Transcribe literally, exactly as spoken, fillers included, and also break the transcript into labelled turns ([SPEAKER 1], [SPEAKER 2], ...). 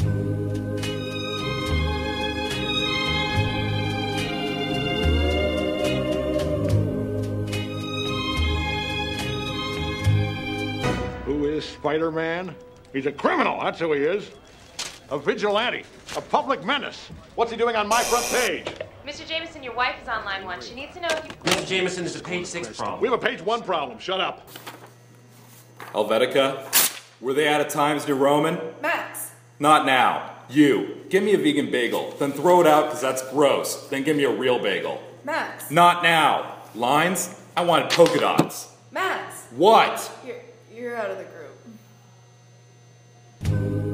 [SPEAKER 1] Who is Spider-Man? He's a criminal, that's who he is. A vigilante, a public menace. What's he doing on my front page?
[SPEAKER 2] Mister Jameson, your wife is on line one. She needs to know if you...
[SPEAKER 3] Mister Jameson, is a page six problem.
[SPEAKER 1] We have a page one problem. Shut up.
[SPEAKER 4] Helvetica? Were they out of Times New Roman?
[SPEAKER 5] Max!
[SPEAKER 4] Not now. You. Give me a vegan bagel. Then throw it out because that's gross. Then give me a real bagel.
[SPEAKER 5] Max!
[SPEAKER 4] Not now. Lines? I wanted polka dots.
[SPEAKER 5] Max!
[SPEAKER 4] What?
[SPEAKER 5] You're, you're out of the group.